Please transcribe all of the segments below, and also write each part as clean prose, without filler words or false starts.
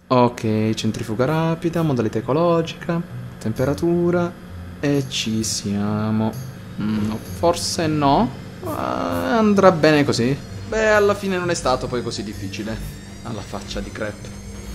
Ok, centrifuga rapida, modalità ecologica, temperatura e ci siamo. Forse no. Andrà bene così. Beh, alla fine non è stato poi così difficile. Alla faccia di Crep.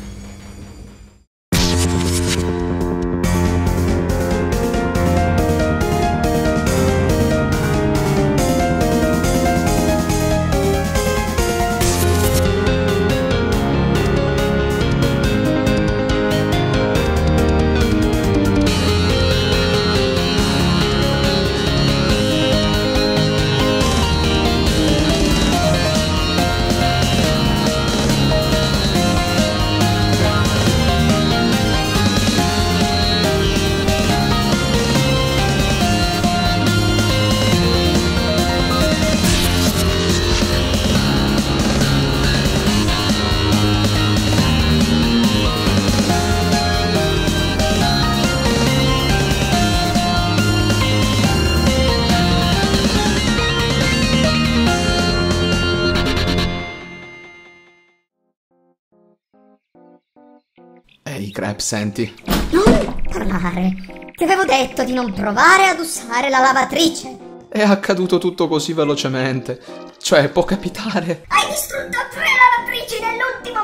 Ehi, Crep, senti. Non parlare. Ti avevo detto di non provare ad usare la lavatrice. È accaduto tutto così velocemente. Cioè, può capitare. Hai distrutto 3 lavatrici nell'ultimo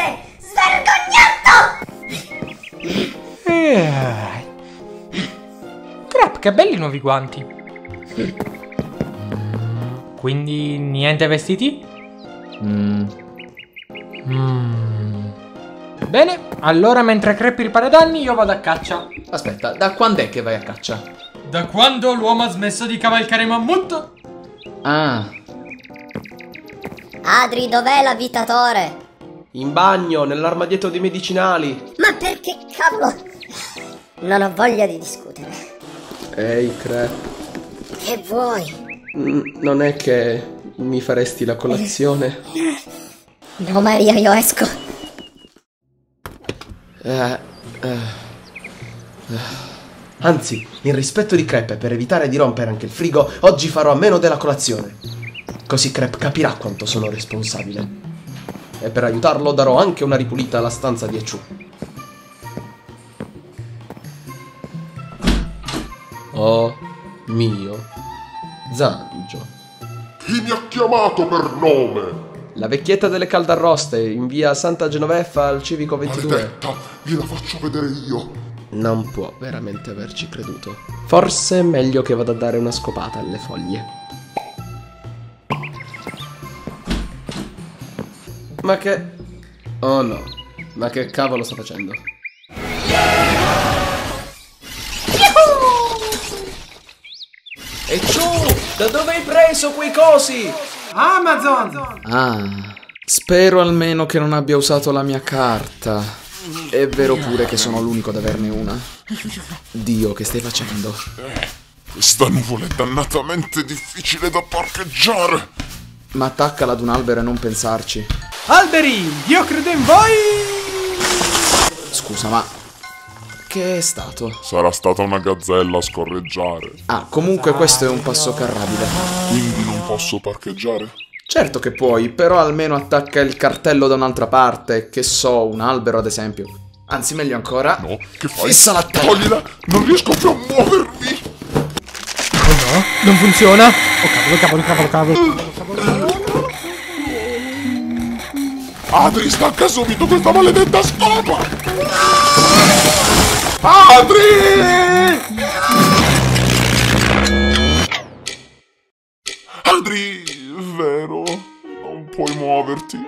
mese! Svergognato! Crap, che belli nuovi guanti. Quindi niente vestiti? Bene, allora mentre Crep ripara danni io vado a caccia. Aspetta, da quando è che vai a caccia? Da quando l'uomo ha smesso di cavalcare mammut? Ah, Adri, dov'è l'avvitatore? In bagno, nell'armadietto dei medicinali. Ma perché cavolo? Non ho voglia di discutere. ehi, Crep. Che vuoi? Non è che mi faresti la colazione? No, Maria, io esco. Anzi, in rispetto di Crep e per evitare di rompere anche il frigo, oggi farò a meno della colazione. Così Crep capirà quanto sono responsabile. E per aiutarlo darò anche una ripulita alla stanza di Echu. Oh mio Zangio. Chi mi ha chiamato per nome? La vecchietta delle caldarroste in via Santa Genoveffa al civico 22. Maledetta, gliela faccio vedere io. Non può veramente averci creduto. Forse è meglio che vada a dare una scopata alle foglie. Ma che... Oh no. Ma che cavolo sta facendo? E tu, da dove hai preso quei cosi? Amazon! Ah, spero almeno che non abbia usato la mia carta. È vero pure che sono l'unico ad averne una. Dio, che stai facendo? Questa nuvola è dannatamente difficile da parcheggiare. Ma attaccala ad un albero e non pensarci. Alberi, io credo in voi! Scusa, ma... che è stato? Sarà stata una gazzella a scorreggiare. Ah, comunque questo è un passo carrabile. Quindi non posso parcheggiare? Certo che puoi, però almeno attacca il cartello da un'altra parte, che so, un albero ad esempio. Anzi, meglio ancora... No, che fai? Fissa la testa! Toglila, non riesco più a muovermi. Oh no, non funziona! Oh cavolo. Adri, stacca subito questa maledetta scopa! Adri! Adri, vero? Non puoi muoverti.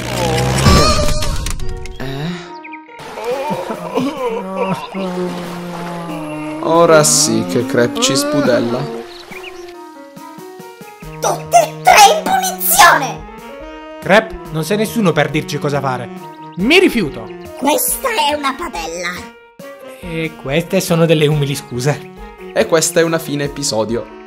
Ora sì che Crep ci spudella. Tutti e 3 in punizione! Crep, non sei nessuno per dirci cosa fare. Mi rifiuto. Questa è una padella. E queste sono delle umili scuse. E questa è una fine episodio.